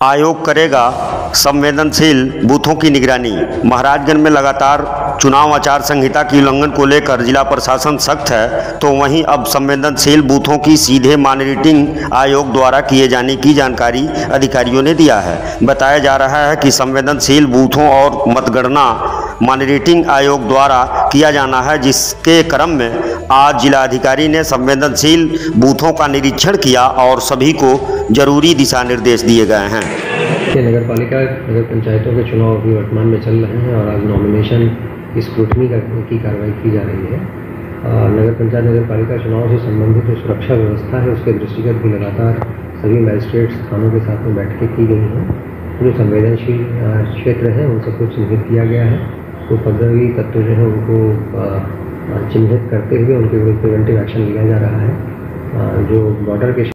आयोग करेगा संवेदनशील बूथों की निगरानी। महाराजगंज में लगातार चुनाव आचार संहिता की उल्लंघन को लेकर जिला प्रशासन सख्त है, तो वहीं अब संवेदनशील बूथों की सीधे मॉनिटरिंग आयोग द्वारा किए जाने की जानकारी अधिकारियों ने दिया है। बताया जा रहा है कि संवेदनशील बूथों और मतगणना मॉनिटरिंग आयोग द्वारा किया जाना है, जिसके क्रम में आज जिलाधिकारी ने संवेदनशील बूथों का निरीक्षण किया और सभी को जरूरी दिशा निर्देश दिए गए हैं। नगर पालिका नगर पंचायतों के चुनाव अभी वर्तमान में चल रहे हैं और आज नॉमिनेशन की स्क्रूटनी की कार्रवाई की जा रही है। नगर पंचायत नगर पालिका चुनाव से संबंधित जो सुरक्षा व्यवस्था है उसके दृष्टिगत भी लगातार सभी मजिस्ट्रेट्स थानों के साथ में बैठकें की गई हैं। जो संवेदनशील क्षेत्र हैं उन सबको चिन्हित किया गया है। तो उपद्रवी तत्व जो है उनको चिन्हित करते हुए उनके विरुद्ध प्रिवेंटिव एक्शन लिया जा रहा है। जो बॉर्डर के